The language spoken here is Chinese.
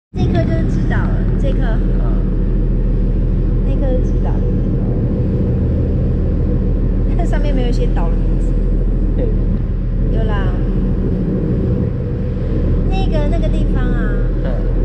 这颗就是直岛了，这颗，那颗是直岛，但上面没有写岛的名字。有啦，那个地方啊，